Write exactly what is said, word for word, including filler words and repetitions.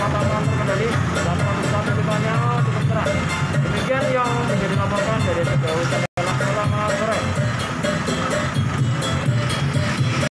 kecepatan terkendali dan kondisi cukup keras. Demikian yang menjadi laporan